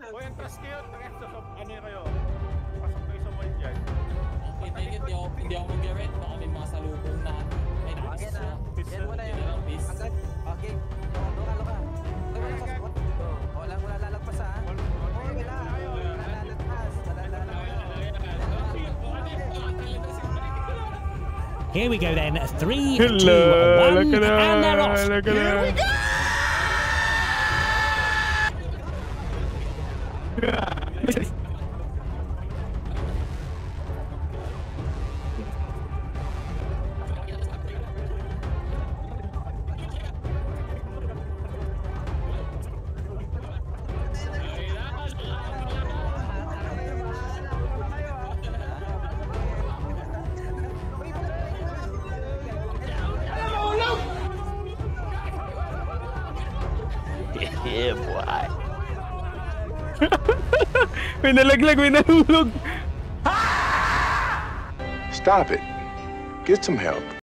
O yung trust kayo, ano yun kayo? Pasok kayo sa mall dyan. Okay, tingin, hindi ako mag-rent. Baka may mga salubong na. Ay, Okay na. Yan mo na yan. Peace. Hanggang, okay. Loka. Walang lalagpas ha. Wala lalagpas. Here we go then. 3, 2, 1, and they're off. Here we go! Yeah, boy. May nalaglag, may nahulog. Stop it. Get some help.